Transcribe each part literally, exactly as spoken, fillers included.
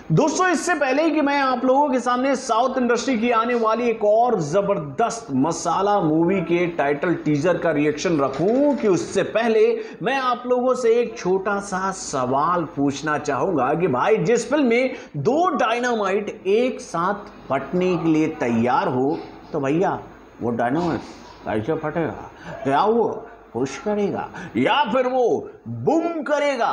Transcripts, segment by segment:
दोस्तों इससे पहले ही कि मैं आप लोगों के सामने साउथ इंडस्ट्री की आने वाली एक और जबरदस्त मसाला मूवी के टाइटल टीजर का रिएक्शन रखूं कि उससे पहले मैं आप लोगों से एक छोटा सा सवाल पूछना चाहूंगा कि भाई जिस फिल्म में दो डायनामाइट एक साथ फटने के लिए तैयार हो तो भैया वो डायनामाइट कैसे फटेगा? क्या वो पुश करेगा या फिर वो बूम करेगा?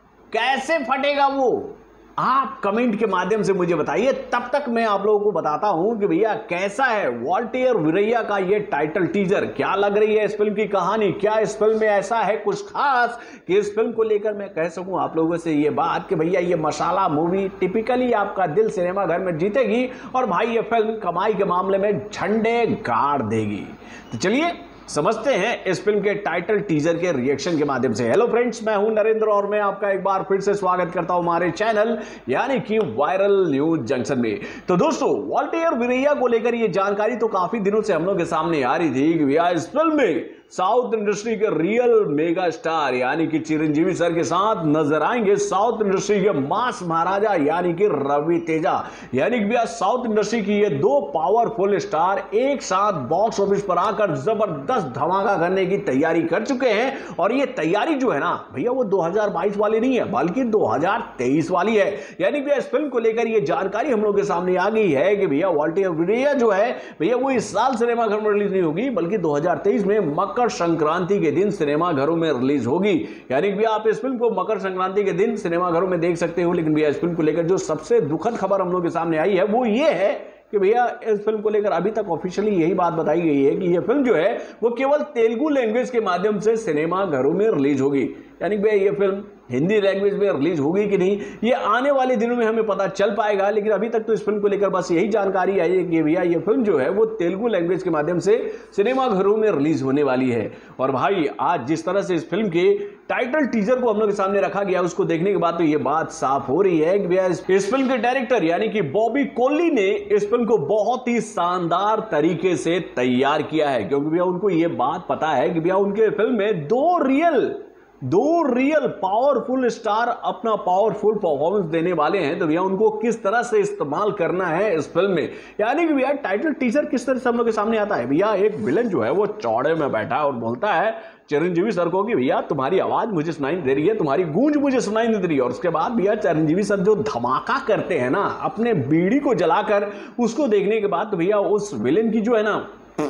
कैसे फटेगा वो आप कमेंट के माध्यम से मुझे बताइए। तब तक मैं आप लोगों को बताता हूं कि भैया कैसा है वॉल्टियर वीरैया का ये टाइटल टीजर, क्या लग रही है इस फिल्म की कहानी, क्या इस फिल्म में ऐसा है कुछ खास कि इस फिल्म को लेकर मैं कह सकूं आप लोगों से ये बात कि भैया ये मसाला मूवी टिपिकली आपका दिल सिनेमा घर में जीतेगी और भाई ये फिल्म कमाई के मामले में झंडे गाड़ देगी। तो चलिए समझते हैं इस फिल्म के टाइटल टीजर के रिएक्शन के माध्यम से। हेलो फ्रेंड्स, मैं हूं नरेंद्र और मैं आपका एक बार फिर से स्वागत करता हूं हमारे चैनल यानी कि वायरल न्यूज जंक्शन में। तो दोस्तों वॉल्टियर वीरैया को लेकर ये जानकारी तो काफी दिनों से हम लोग के सामने आ रही थी कि भैया इस फिल्म में साउथ इंडस्ट्री के रियल मेगा स्टार यानी कि चिरंजीवी सर के साथ नजर आएंगे साउथ इंडस्ट्री के मास महाराजा यानी कि रवि तेजा। यानी कि भैया साउथ इंडस्ट्री की ये दो पावरफुल स्टार एक साथ बॉक्स ऑफिस पर आकर जबरदस्त धमाका करने की तैयारी कर चुके हैं और ये तैयारी जो है ना भैया वो दो हज़ार बाईस वाली नहीं है बल्कि दो हज़ार तेईस वाली है। यानी भैया इस फिल्म को लेकर ये जानकारी हम लोग के सामने आ गई है कि भैया वॉल्टियर वीरैया जो है भैया वो इस साल सिनेमा घर में रिलीज नहीं होगी बल्कि दो हज़ार तेईस में मकर संक्रांति के दिन सिनेमा घरों में रिलीज होगी। यानी कि भैया आप इस फिल्म को मकर संक्रांति के दिन सिनेमा घरों में देख सकते हो। लेकिन भैया इस फिल्म को लेकर जो सबसे दुखद खबर हम लोग के सामने आई है वो ये है कि भैया इस फिल्म को लेकर अभी तक ऑफिशियली यही बात बताई गई है कि यह फिल्म जो है वो केवल तेलुगु लैंग्वेज के माध्यम से सिनेमा घरों में रिलीज होगी। यानी कि भैया ये फिल्म हिंदी लैंग्वेज में रिलीज होगी कि नहीं ये आने वाले दिनों में हमें पता चल पाएगा। लेकिन अभी तक तो इस फिल्म को लेकर बस यही जानकारी आई है कि भैया ये फिल्म जो है वो तेलुगु लैंग्वेज के माध्यम से सिनेमा घरों में रिलीज होने वाली है। और भाई आज जिस तरह से इस फिल्म के टाइटल टीजर को हम लोग के सामने रखा गया उसको देखने के बाद तो ये बात साफ हो रही है कि भैया इस फिल्म के डायरेक्टर यानी कि बॉबी कोल्ली ने इस फिल्म को बहुत ही शानदार तरीके से तैयार किया है। क्योंकि भैया उनको ये बात पता है कि भैया उनके फिल्म में दो रियल दो रियल पावरफुल स्टार अपना पावरफुल परफॉर्मेंस देने वाले हैं। तो भैया उनको किस तरह से इस्तेमाल करना है इस फिल्म में। यानी कि भैया टाइटल टीजर किस तरह से हम लोग के सामने आता है। भैया एक विलन जो है वो चौड़े में बैठा है और बोलता है चिरंजीवी सर को कि भैया तुम्हारी आवाज मुझे सुनाई दे रही है, तुम्हारी गूंज मुझे सुनाई नहीं दे रही है। और उसके बाद भैया चिरंजीवी सर जो धमाका करते हैं ना अपने बीड़ी को जलाकर, उसको देखने के बाद तो भैया उस विलन की जो है ना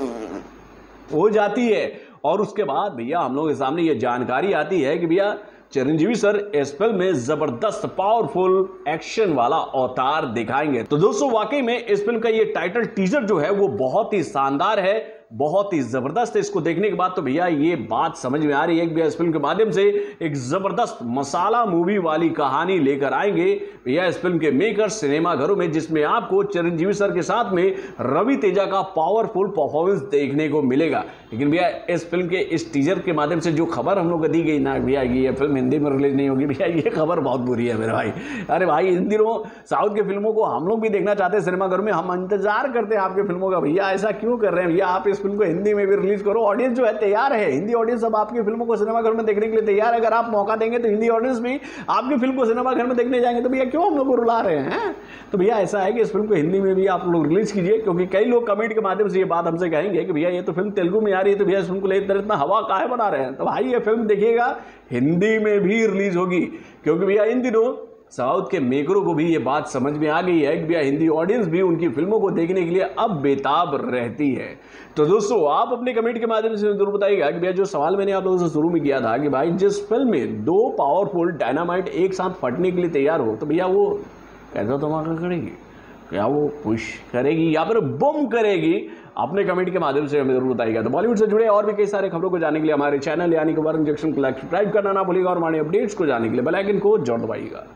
हो जाती है। और उसके बाद भैया हम लोग के सामने ये जानकारी आती है कि भैया चिरंजीवी सर इस फिल्म में जबरदस्त पावरफुल एक्शन वाला अवतार दिखाएंगे। तो दोस्तों वाकई में इस फिल्म का ये टाइटल टीजर जो है वो बहुत ही शानदार है, बहुत ही जबरदस्त है। इसको देखने के बाद तो भैया ये बात समझ में आ रही है कि भैया इस फिल्म के माध्यम से एक जबरदस्त मसाला मूवी वाली कहानी लेकर आएंगे भैया इस फिल्म के मेकर्स सिनेमा घरों में, जिसमें आपको चिरंजीवी सर के साथ में रवि तेजा का पावरफुल परफॉर्मेंस देखने को मिलेगा। लेकिन भैया इस फिल्म के इस टीजर के माध्यम से जो खबर हम लोग को दी गई ना भैया ये फिल्म हिंदी में रिलीज नहीं होगी, भैया ये खबर बहुत बुरी है मेरे भाई। अरे भाई इन दिनों साउथ की फिल्मों को हम लोग भी देखना चाहते हैं सिनेमा घरों में, हम इंतजार करते हैं आपकी फिल्मों का। भैया ऐसा क्यों कर रहे हैं भैया, आप इस फिल्म को हिंदी में भी रिलीज करो। ऑडियंस जो है तैयार है, हिंदी ऑडियंस अब आपकी फिल्मों को सिनेमा घर में देखने के लिए तैयार है। अगर आप मौका देंगे तो हिंदी ऑडियंस भी आपकी फिल्म को सिनेमा घर में देखने जाएंगे। तो भैया क्यों हम लोग को रुला रहे हैं। तो भैया ऐसा है कि इस फिल्म को हिंदी में भी आप लोग रिलीज कीजिए, क्योंकि कई लोग कमेंट के माध्यम से ये बात हमसे कहेंगे कि भैया ये तो फिल्म तेलुगु में आ रही है तो भैया इस फिल्म को लेकर इतना हवा काहे बना रहे हैं। तो भाई ये फिल्म देखिएगा हिंदी में भी रिलीज होगी, क्योंकि भैया इन दिनों साउथ के मेकरों को भी ये बात समझ में आ गई है कि भैया हिंदी ऑडियंस भी उनकी फिल्मों को देखने के लिए अब बेताब रहती है। तो दोस्तों आप अपने कमेंट के माध्यम से जरूर बताइएगा कि भैया जो सवाल मैंने आप लोगों से शुरू में किया था कि भाई जिस फिल्म में दो पावरफुल डायनामाइट एक साथ फटने के लिए तैयार हो तो भैया वो कैसा धमाका करेगी, क्या वो पुश करेगी या फिर बम करेगी, अपने कमेंट के माध्यम से हमें जरूर बताइएगा। तो बॉलीवुड से जुड़े और भी कई सारे खबरों को जानने के लिए हमारे चैनल यानी कि वायरल जंक्शन को सब्सक्राइब करना ना भूलिएगा और हमारे अपडेट्स को जानने के लिए बेल आइकन को जरूर दबाइएगा।